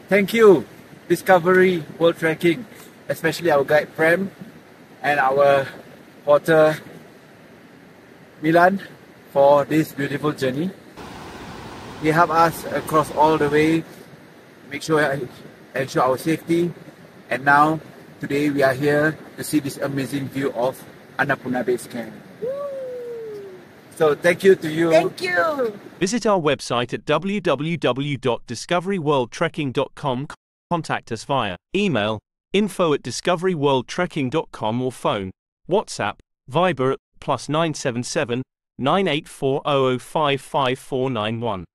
Thank you, Discovery World Trekking, especially our guide Prem and our porter Milan for this beautiful journey. He helped us across all the way, ensure our safety, and now today we are here to see this amazing view of Annapurna Base Camp. So thank you to you. Thank you. Visit our website at www.discoveryworldtrekking.com. Contact us via email info@discoveryworldtrekking.com or phone, WhatsApp, Viber at +977 984 0055491.